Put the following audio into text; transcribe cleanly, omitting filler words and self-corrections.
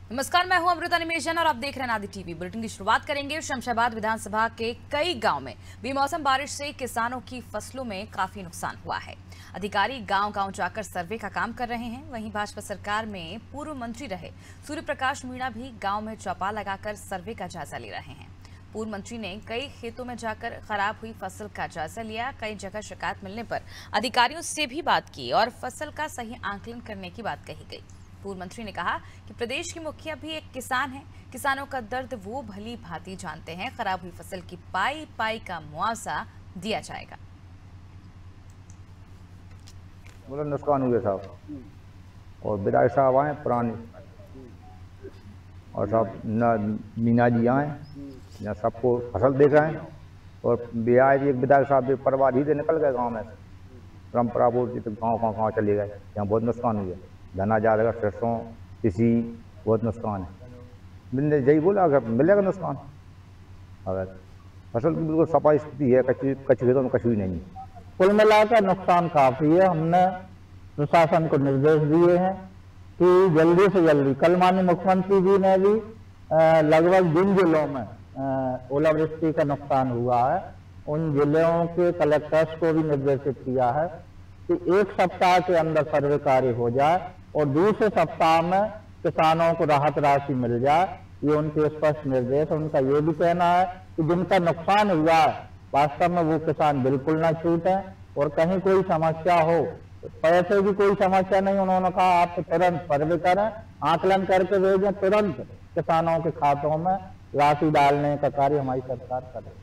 नमस्कार, मैं हूं अमृता निमेशन और आप देख रहे हैं आदि टीवी। बुलेटिन की शुरुआत करेंगे। शमशाबाद विधानसभा के कई गांव में बेमौसम बारिश से किसानों की फसलों में काफी नुकसान हुआ है। अधिकारी गांव-गांव जाकर सर्वे का काम कर रहे हैं। वहीं भाजपा सरकार में पूर्व मंत्री रहे सूर्य प्रकाश मीणा भी गाँव में चौपाल लगाकर सर्वे का जायजा ले रहे हैं। पूर्व मंत्री ने कई खेतों में जाकर खराब हुई फसल का जायजा लिया। कई जगह शिकायत मिलने पर अधिकारियों से भी बात की और फसल का सही आंकलन करने की बात कही गई। पूर्व मंत्री ने कहा कि प्रदेश की मुखिया भी एक किसान है। किसानों का दर्द वो भली भांति जानते हैं। खराब हुई फसल की पाई पाई का मुआवजा दिया जाएगा। बोला नुकसान हुए साहब, और विधायक साहब आए पुराने, और साहब मीना जी आए, यहाँ सबको फसल देख रहे हैं। और बिहार भी एक विधायक साहब परवाह ही से निकल गए गाँव में, परम्परा बोलती तो गाँव चले गए। यहाँ बहुत नुकसान हुआ, धना ज़्यादा, सरसों, किसी बहुत नुकसान है। मैंने यही बोला अगर मिलेगा नुकसान, अगर फसल की बिल्कुल सफाई स्थिति है, कच्चे खेतों में कछु ही नहीं। कुल मिलाकर नुकसान काफ़ी है। हमने प्रशासन को निर्देश दिए हैं कि जल्दी से जल्दी, कल माननीय मुख्यमंत्री जी ने भी लगभग जिन जिलों में ओलावृष्टि का नुकसान हुआ है उन जिलों के कलेक्टर्स को भी निर्देशित किया है कि 1 सप्ताह के अंदर सर्वे कार्य हो जाए और दूसरे सप्ताह में किसानों को राहत राशि मिल जाए। ये उनके स्पष्ट निर्देश। उनका ये भी कहना है कि जिनका नुकसान हुआ है वास्तव में वो किसान बिल्कुल ना छूटें, और कहीं कोई समस्या हो, पैसे की कोई समस्या नहीं। उन्होंने कहा आप तुरंत सर्वे करें, आकलन करके भेजें, तुरंत किसानों के खातों में राशि डालने का कार्य हमारी सरकार करे।